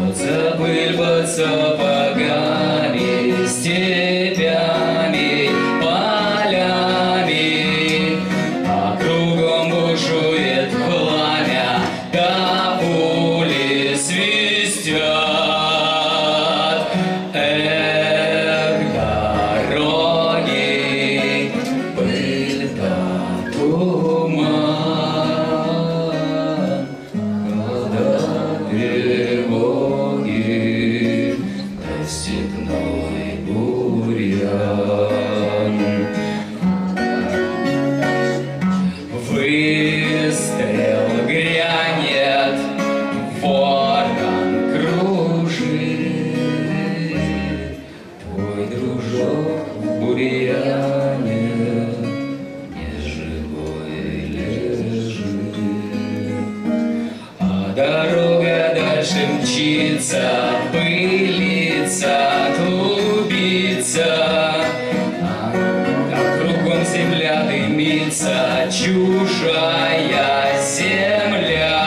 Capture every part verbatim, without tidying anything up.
Бьется пыль под сапогами, степями, полями, а кругом бушует пламя, да пули свистят. Эх, дороги, пыль да туман, да тревоги, да степной бурьян. Выстрел грянет, ворон кружит, твой дружок в бурьяне неживой лежит. А дорога дальше мчится, пылится, клубится, а, а кругом земля дымится, чужая земля.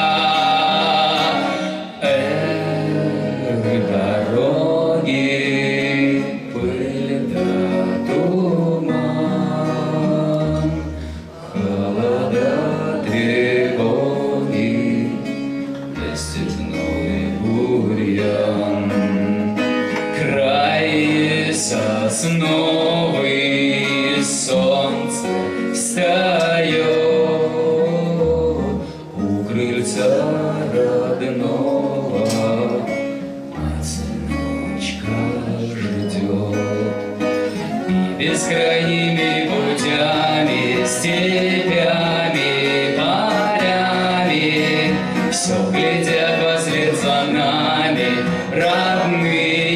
Эх, дороги, пыль да туман, холода, тревоги, да степной бурьян. Край сосновый, солнце встает у крыльца родного, мать сыночка ждет. И бескрайними путями, степями, полями все глядят вслед за нами родные.